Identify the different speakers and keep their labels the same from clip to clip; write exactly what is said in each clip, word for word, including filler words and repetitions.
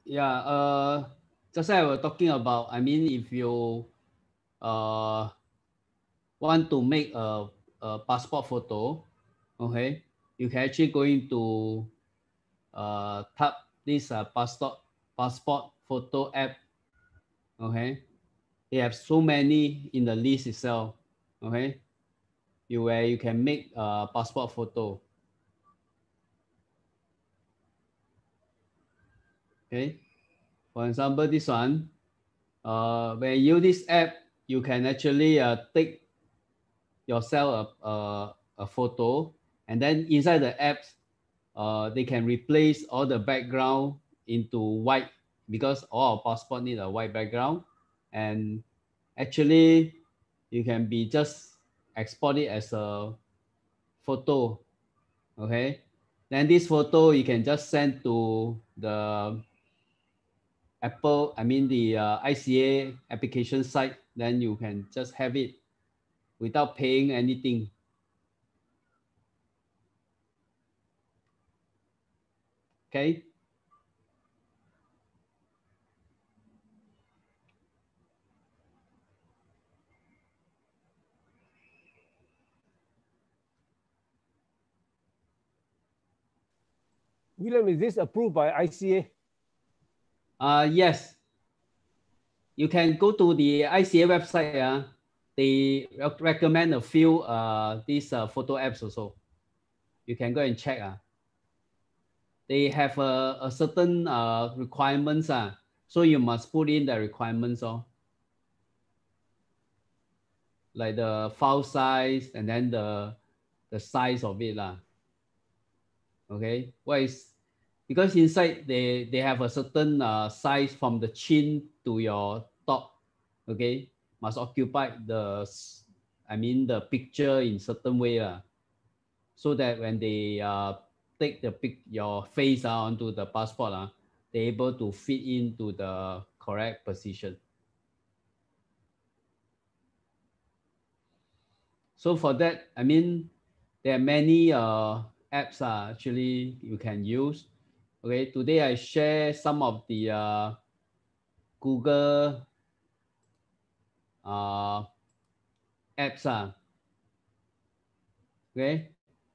Speaker 1: Yeah, uh, just like I was talking about, I mean, if you uh, want to make a, a passport photo, okay, you can actually go into uh, tap this uh, passport passport photo app. Okay, they have so many in the list itself. Okay, you where you can make a passport photo. Okay, for example, this one. Uh, when you use this app, you can actually uh, take yourself a, a, a photo, and then inside the apps, uh, they can replace all the background into white because all our passport need a white background, and actually you can be just export it as a photo. Okay, then this photo you can just send to the Apple, I mean the uh, I C A application site, then you can just have it without paying anything. Okay.
Speaker 2: William, is this approved by I C A?
Speaker 1: Uh, yes. You can go to the I C A website. Uh, they recommend a few uh, these uh, photo apps also. You can go and check. Uh. They have a, a certain uh, requirements. Uh, so you must put in the requirements. Oh. Like the file size and then the, the size of it. Uh. Okay. What is because inside they they have a certain uh, size from the chin to your top. Okay, must occupy the I mean the picture in certain way uh, so that when they uh, take the pic your face uh, onto the passport uh, they're able to fit into the correct position. So for that, I mean, there are many uh, apps uh, actually you can use. Okay, today I share some of the uh, Google uh, apps. Uh, okay,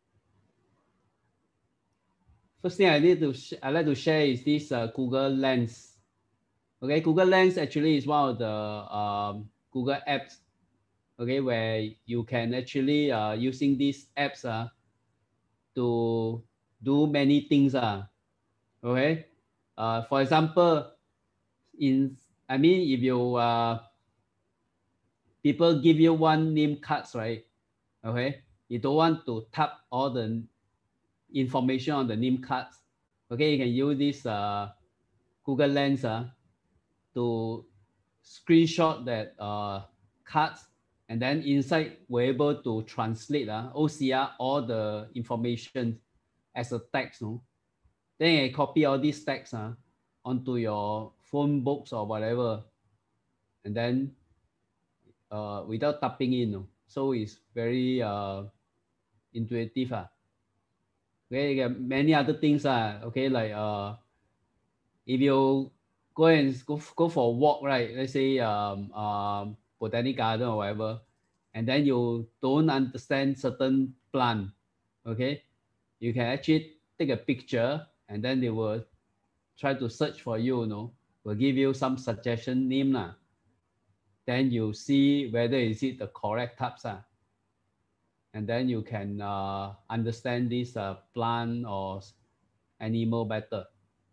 Speaker 1: first thing I need to sh- I like to share is this uh, Google Lens. Okay, Google Lens actually is one of the um, Google apps. Okay, where you can actually uh, using these apps uh, to do many things. Uh, okay, uh, for example, in I mean if you uh, people give you one name cards, right? Okay, you don't want to tap all the information on the name cards. Okay, you can use this uh, Google Lens uh, to screenshot that uh, cards, and then inside we're able to translate uh, O C R all the information as a text. No? Then you copy all these text uh, onto your phone books or whatever, and then uh, without tapping in. No? So it's very uh, intuitive. Uh. Okay, you got many other things. Uh, okay, like uh, if you go and go, go for a walk, right? Let's say um, um, botanic garden or whatever, and then you don't understand certain plant, okay? You can actually take a picture and then they will try to search for you, you know, will give you some suggestion name. Lah. Then you see whether is it the correct types. Uh, and then you can uh, understand this uh, plant or animal better.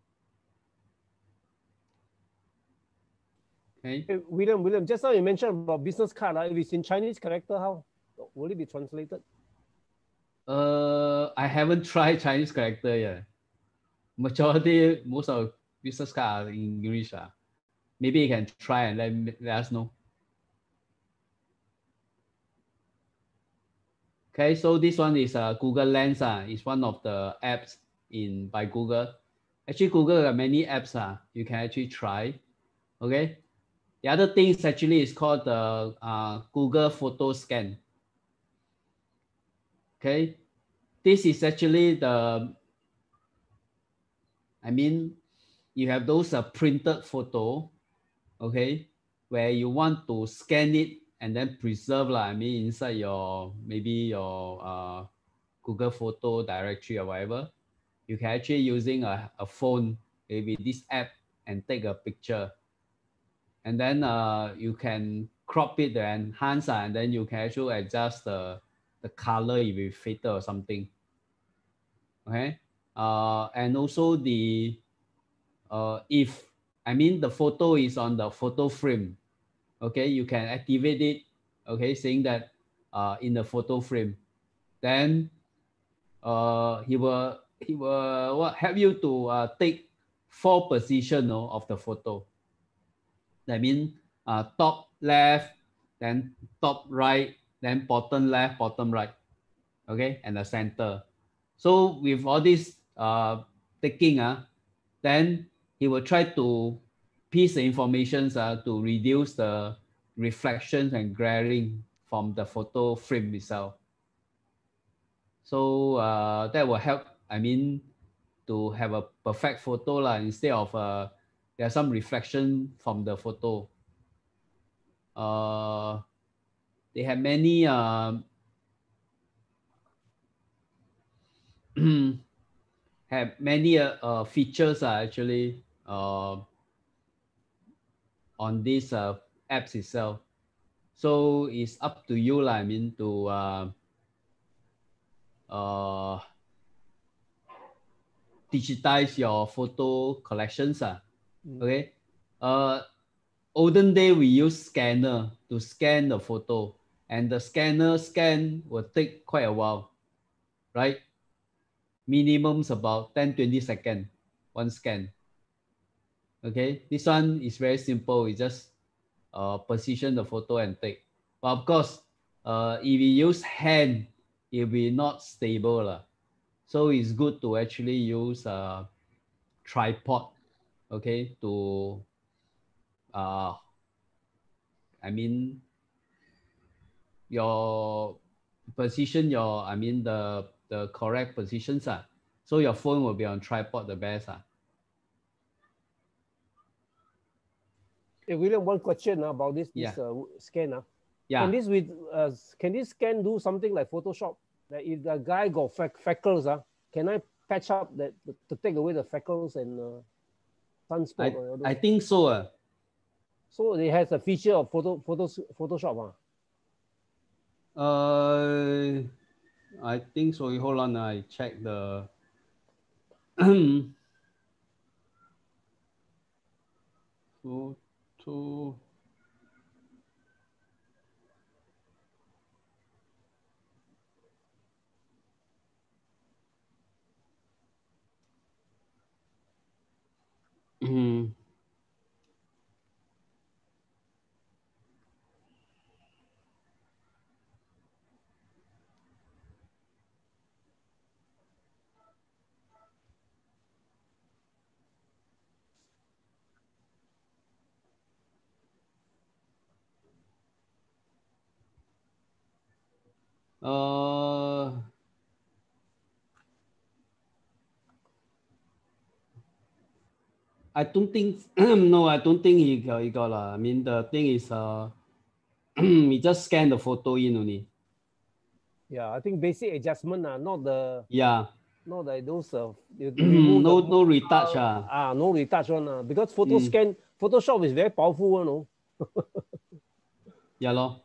Speaker 1: Okay.
Speaker 2: Hey, William, William, just now you mentioned about business card. Uh, if it's in Chinese character, how will it be translated?
Speaker 1: Uh, I haven't tried Chinese character yet. Majority, most of business card are in English. Uh. Maybe you can try and let, let us know. Okay, so this one is uh, Google Lens. Uh, it's one of the apps in by Google. Actually, Google have many apps. Uh, you can actually try. Okay. The other thing is actually is called the uh, Google Photo Scan. Okay. This is actually the, I mean, you have those uh, printed photo, okay, where you want to scan it and then preserve, like, I mean, inside your, maybe your uh, Google Photo directory or whatever, you can actually using a, a phone, maybe this app, and take a picture. And then uh, you can crop it and enhance, and then you can actually adjust the, the color if it's faded or something. Okay. Uh, and also the, uh, if, I mean, the photo is on the photo frame, okay, you can activate it, okay, saying that uh, in the photo frame, then uh, he will, he will what, help you to uh, take four position, no, of the photo. That means uh, top left, then top right, then bottom left, bottom right, okay, and the center. So with all this uh, taking, uh, then he will try to piece the information uh, to reduce the reflections and glaring from the photo frame itself. So uh, that will help, I mean, to have a perfect photo lah, instead of uh, there's some reflection from the photo. Uh, they have many uh, have many uh, uh, features uh, actually uh, on these uh, apps itself. So it's up to you lah, I mean, to uh, uh, digitize your photo collections. Uh.
Speaker 2: Mm.
Speaker 1: Okay. Uh, olden day we use scanner to scan the photo, and the scanner scan will take quite a while, right? Minimum's about ten to twenty seconds, one scan. Okay, this one is very simple. We just uh, position the photo and take. But of course, uh, if we use hand, it will be not stable lah. So it's good to actually use a tripod, okay, to, uh, I mean, your position, your, I mean, the, the correct positions. Uh. So your phone will be on tripod the best. Uh.
Speaker 2: Hey, William, one question uh, about this, this
Speaker 1: Yeah.
Speaker 2: uh, scan. Uh.
Speaker 1: Yeah.
Speaker 2: Can this with uh, can this scan do something like Photoshop? That if the guy got freckles, uh, can I patch up that to take away the freckles and uh, sunspot?
Speaker 1: I,
Speaker 2: or
Speaker 1: I think so. Uh.
Speaker 2: So it has a feature of photo, photo Photoshop. Uh.
Speaker 1: uh, I think so. Hold on, I check the. Photo. Mm. Uh, I don't think no, I don't think he got, he got uh, I mean, the thing is, uh, he just scan the photo in only.
Speaker 2: Yeah, I think basic adjustment, uh, not the
Speaker 1: yeah,
Speaker 2: not like those uh, you remove
Speaker 1: no
Speaker 2: the,
Speaker 1: no retouch
Speaker 2: uh,
Speaker 1: uh.
Speaker 2: ah no retouch one uh, because photo
Speaker 1: Mm.
Speaker 2: scan Photoshop is very powerful one. No?
Speaker 1: Yeah, lor.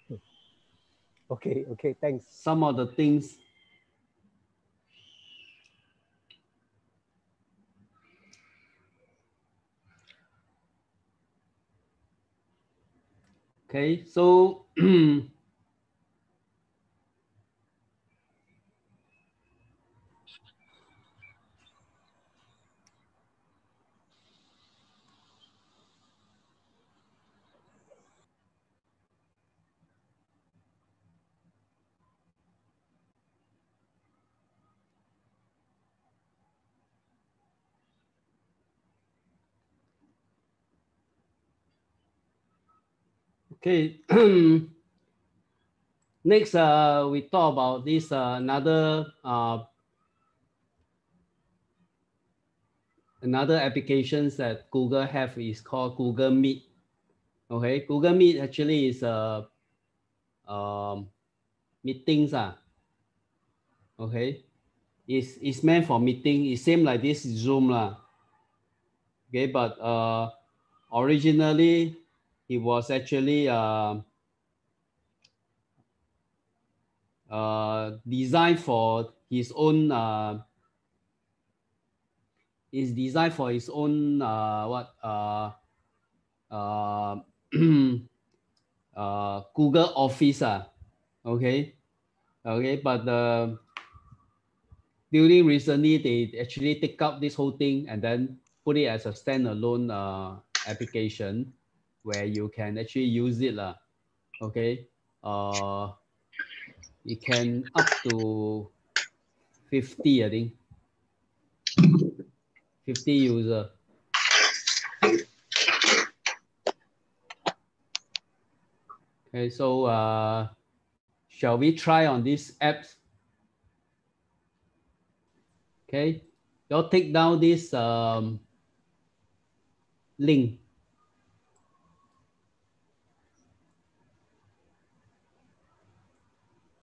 Speaker 2: Okay, okay, thanks.
Speaker 1: Some of the things. Okay, so okay. Next, uh, we talk about this uh, another uh, another applications that Google have is called Google Meet. Okay, Google Meet actually is a um, meetings. Ah. Okay, it's, it's meant for meeting. It's same like this Zoom. Lah. Okay, but uh, originally it was actually uh, uh, designed for his own uh, is designed for his own uh, what uh, uh, uh, Google Office. Uh, okay, okay, but uh, during recently they actually take up this whole thing and then put it as a standalone uh, application where you can actually use it. Uh, okay, uh, it can up to fifty, I think, fifty user. Okay, so uh, shall we try on these apps? Okay, you'll take down this um, link.